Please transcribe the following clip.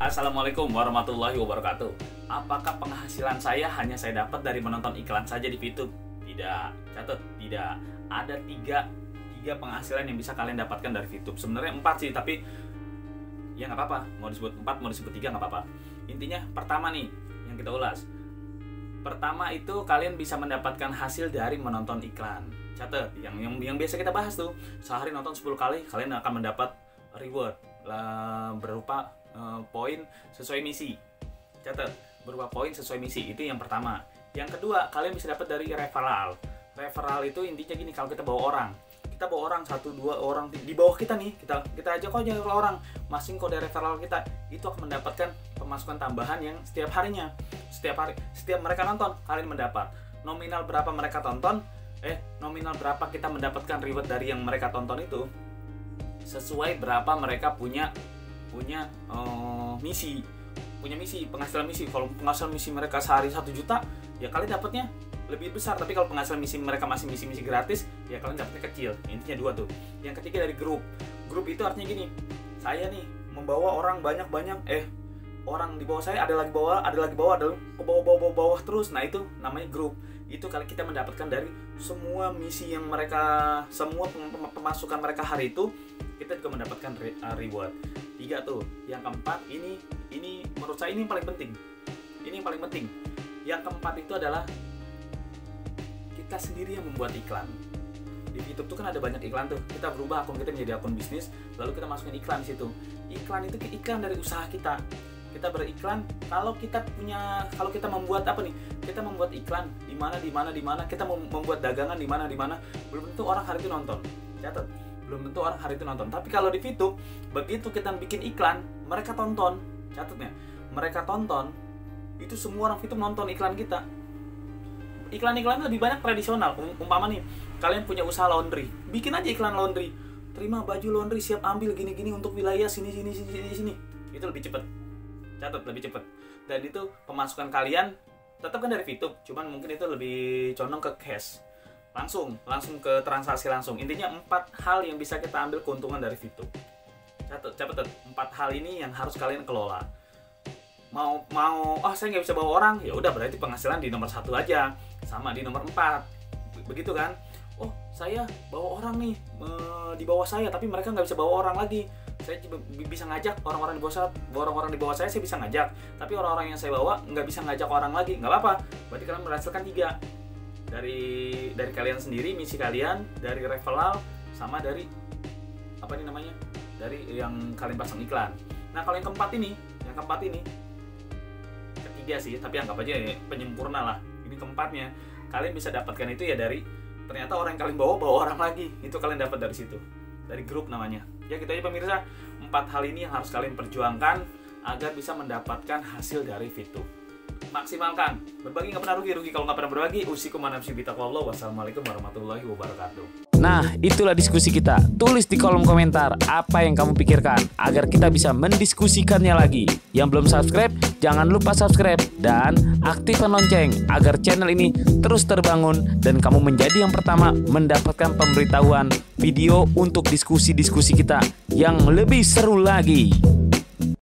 Assalamualaikum warahmatullahi wabarakatuh. Apakah penghasilan saya hanya saya dapat dari menonton iklan saja di YouTube? Tidak, catat, tidak. Ada tiga penghasilan yang bisa kalian dapatkan dari YouTube. Sebenarnya 4 sih, tapi ya nggak apa-apa. Mau disebut 4, mau disebut 3 nggak apa-apa. Intinya pertama nih yang kita ulas. Pertama itu kalian bisa mendapatkan hasil dari menonton iklan. Catat, yang biasa kita bahas tuh. Sehari nonton 10 kali, kalian akan mendapat reward berupa poin sesuai misi. Catat, berupa poin sesuai misi. Itu yang pertama. Yang kedua, kalian bisa dapat dari referral. Referral itu intinya gini, kalau kita bawa orang, 1-2 orang di bawah kita nih, kita ajak aja ke orang, masing kode referral kita itu akan mendapatkan pemasukan tambahan yang setiap harinya. Setiap mereka nonton, kalian mendapat nominal berapa mereka tonton, nominal berapa kita mendapatkan reward dari yang mereka tonton itu sesuai berapa mereka punya misi, penghasilan misi. Kalau penghasilan misi mereka sehari 1 juta, ya kalian dapatnya lebih besar. Tapi kalau penghasilan misi mereka masih misi gratis, ya kalian dapatnya kecil. Intinya 2 tuh. Yang ketiga dari grup itu artinya gini, saya nih membawa orang banyak, orang di bawah saya ada lagi ke bawah terus. Nah itu namanya grup. Itu kali kita mendapatkan dari semua misi yang mereka, semua pemasukan mereka hari itu, kita juga mendapatkan reward. 3 tuh. Yang keempat, ini menurut saya ini yang paling penting. Yang keempat itu adalah kita sendiri yang membuat iklan. Di YouTube tuh kan ada banyak iklan tuh. Kita berubah akun kita menjadi akun bisnis, lalu kita masukin iklan di situ. Iklan itu iklan dari usaha kita. Kita beriklan kalau kita membuat kita membuat iklan di mana, kita membuat dagangan di mana, belum tentu orang hari itu nonton. Catat, belum tentu orang hari itu nonton. Tapi kalau di YouTube, begitu kita bikin iklan, mereka tonton. Catatnya, mereka tonton, itu semua orang YouTube nonton iklan kita. Iklan-iklan lebih banyak tradisional. Umpama nih, kalian punya usaha laundry, bikin aja iklan laundry. Terima baju laundry, siap ambil gini-gini untuk wilayah sini. Itu lebih cepat. Catat, lebih cepat. Dan itu pemasukan kalian tetap kan dari YouTube, cuman mungkin itu lebih condong ke cash. Langsung ke transaksi langsung. Intinya 4 hal yang bisa kita ambil keuntungan dari YouTube. Catat 4 hal ini yang harus kalian kelola. Saya nggak bisa bawa orang, ya udah berarti penghasilan di nomor 1 aja, sama di nomor 4, begitu kan? Saya bawa orang nih di bawah saya, tapi mereka nggak bisa bawa orang lagi. Saya bisa ngajak orang-orang di bawah saya bisa ngajak, tapi orang-orang yang saya bawa nggak bisa ngajak orang lagi. Nggak apa-apa, berarti kalian menghasilkan 3 dari kalian sendiri, misi kalian, dari referral, sama dari dari yang kalian pasang iklan. Nah kalau yang keempat ini ketiga sih, tapi anggap aja ya, penyempurna lah. Ini keempatnya, kalian bisa dapatkan itu ya dari ternyata orang yang kalian bawa orang lagi, itu kalian dapat dari situ, dari grup namanya. Ya gitu aja pemirsa, 4 hal ini yang harus kalian perjuangkan agar bisa mendapatkan hasil dari YouTube. Maksimalkan, berbagi nggak pernah rugi kalau nggak pernah berbagi. Usikum manafsi bitaqwallah. Wassalamualaikum warahmatullahi wabarakatuh. Nah, itulah diskusi kita. Tulis di kolom komentar apa yang kamu pikirkan agar kita bisa mendiskusikannya lagi. Yang belum subscribe, jangan lupa subscribe dan aktifkan lonceng agar channel ini terus terbangun dan kamu menjadi yang pertama mendapatkan pemberitahuan video untuk diskusi-diskusi kita yang lebih seru lagi.